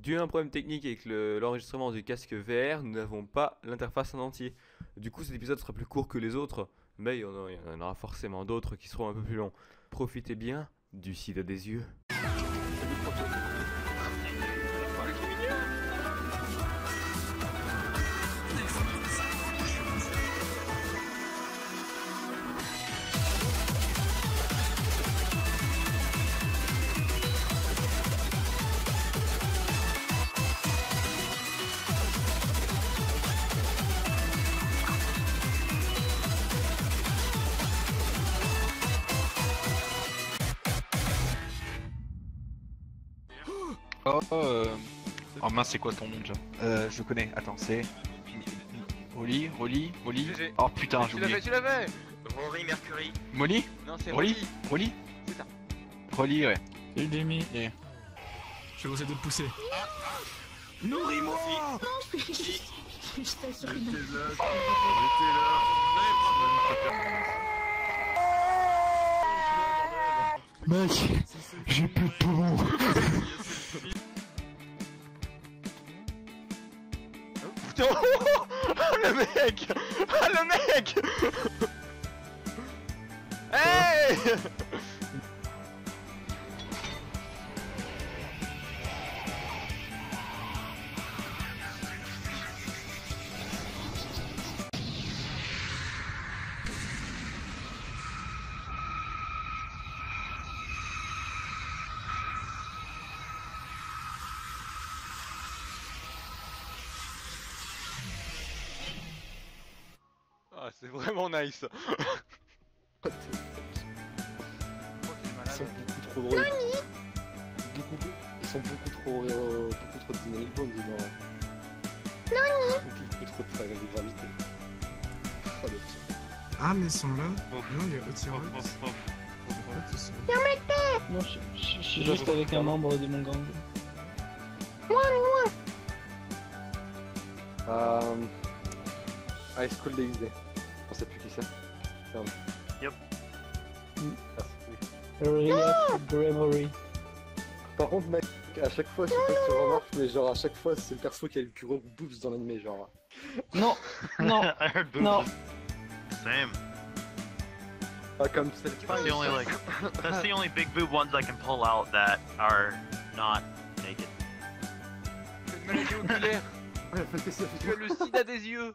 Dû à un problème technique avec l'enregistrement du casque VR, nous n'avons pas l'interface en entier. Du coup cet épisode sera plus court que les autres, mais il y en aura forcément d'autres qui seront un peu plus longs. Profitez bien du sida des yeux. Oh mince, c'est quoi ton nom déjà? Je connais, attends, c'est... Rolly. GG. Oh putain, j'ai oublié. Tu l'avais. Rory Mercury. Molly? Non, c'est Rolly? Rolly. Rolly? C'est ça. Rolly, ouais. Salut Jamie. Yeah. Je vais essayer de te pousser. Nourris-moi. Je t'assure qu'il Mec, j'ai plus de poumons. Putain, oh, le mec. Ah le mec. Hey. Ah, c'est vraiment nice. Ils sont beaucoup trop drôles. Ils sont beaucoup trop dynamiques, bon, dis-moi. Beaucoup trop de gravité. Oh, le pire. Ah, mais ils sont là. Non, il y a Otirox. Non, je suis juste avec un membre de mon gang. High School DxD. On sait plus qui c'est. Ferme. Yep. Gremory. Par contre, mec, à chaque fois, je sais pas si tu remarques, mais genre à chaque fois, c'est le perso qui a le plus gros boobs dans l'anime, genre. Non, non, I heard boobs. non. Same. Ah, comme c'est That's the only like. That's the only big boob ones I can pull out that are not naked. C'est une maladie oculaire. Ouais, parce que c'est Tu as le sida des yeux.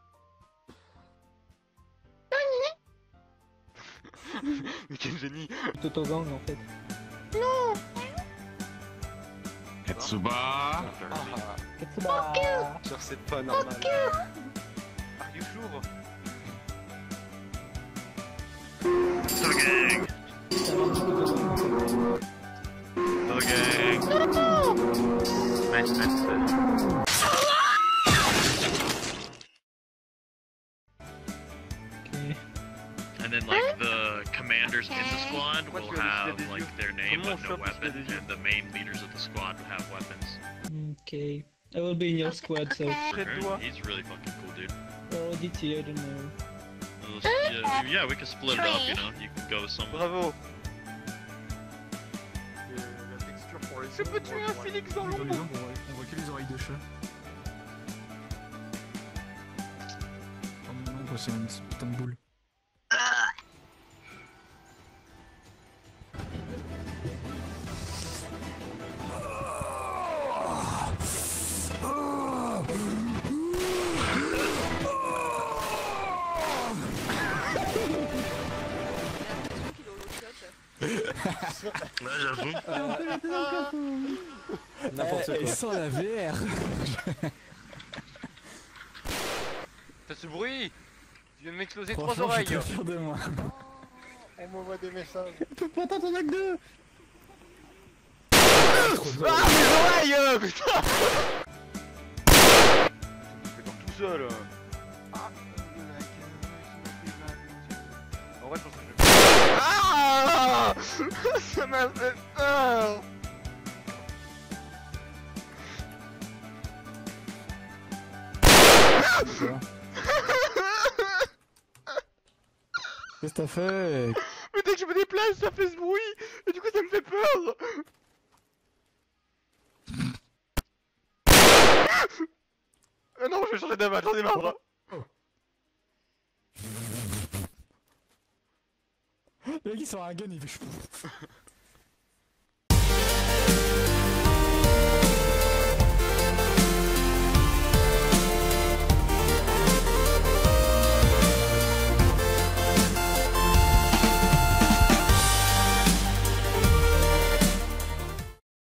Mais quel génie. Toto gang en fait. Katsuba. Katsuba. genre, c'est pas normal. Are you sure? So gang. So gang. Nice. Okay. And then like the commanders in the squad will What's your have list of like their name Comment but no on chope weapon, list of and the main leaders of the squad will have weapons. Okay. I will be in your squad, so Près de toi. He's really fucking cool, dude. ODT, I don't know. Yeah, we can split it up, you know. You can go with some. Bravo. La texture pour les Je peux tuer un Phoenix dans Dans les l'ombre. ombres, on voit que les oreilles de chat. Oh mon ombre, c'est une putain de boule. Ouais, j'avoue. N'importe quoi. Sans la VR. T'as ce bruit. Tu viens de m'exploser 3 Franchement, je suis oreilles. très fier de moi. On m'envoie des messages. Pourtant, t'en as que deux. Ah mes oreilles putain. Je fais dans tout seul. Ah. En vrai je pense que je vais... Ah. Ça m'a fait peur. Qu'est-ce que t'as fait? Mais dès que je me déplace ça fait ce bruit. Et du coup ça me fait peur. Non, je vais changer de match, j'en ai marre. Le mec il sort un gun, il fait.